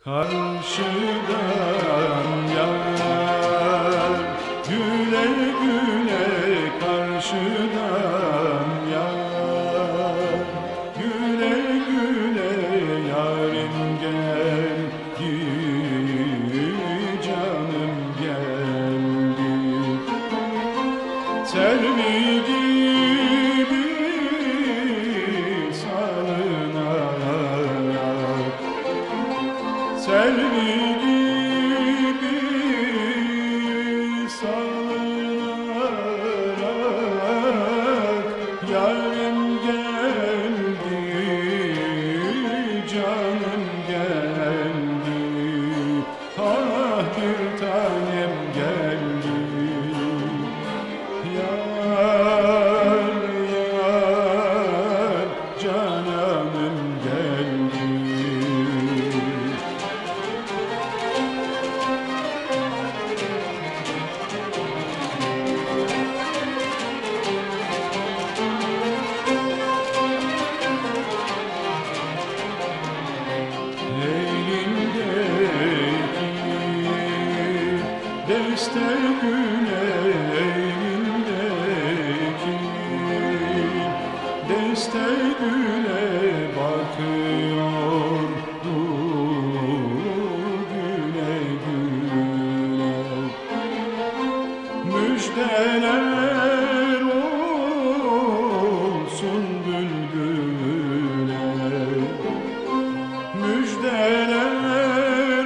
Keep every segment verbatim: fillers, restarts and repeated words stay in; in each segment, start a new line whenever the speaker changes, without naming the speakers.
Karşıdan yar, güle güle karşıdan yar, güle güle yarim geldi, canım geldi. Selvi gibi salınarak, Selvi gibi salınarak yarim geldi, canım geldi. Ah bir tanem geldi. Yar, yar, cananım geldi. Deste güne elindeki, deste güne bakıyor güle güle. Müjdeler olsun bülbüle, müjdeler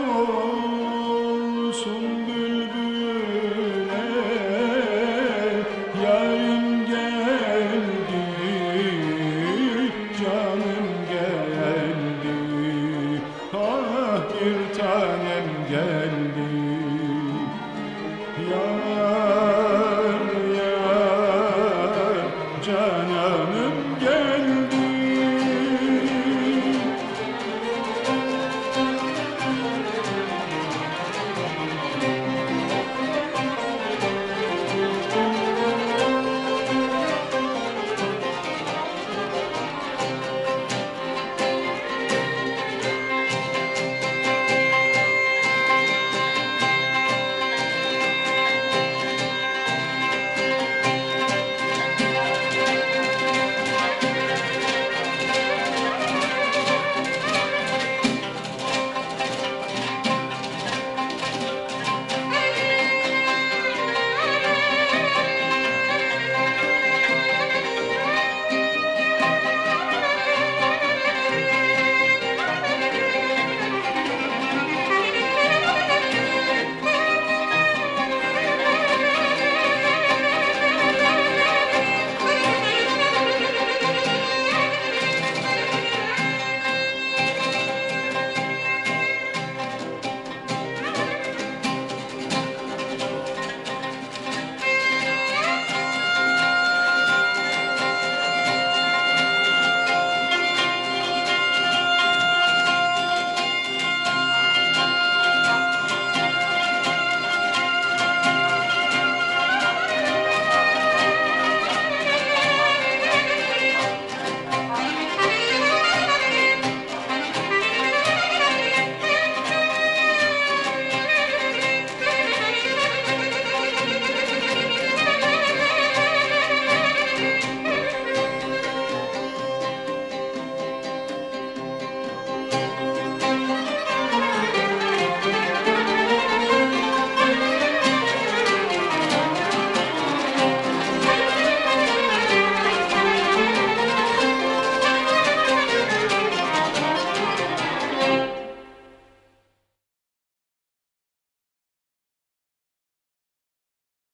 olsun bülbüle. Yarim geldi, canım geldi. Ah bir tanem geldi.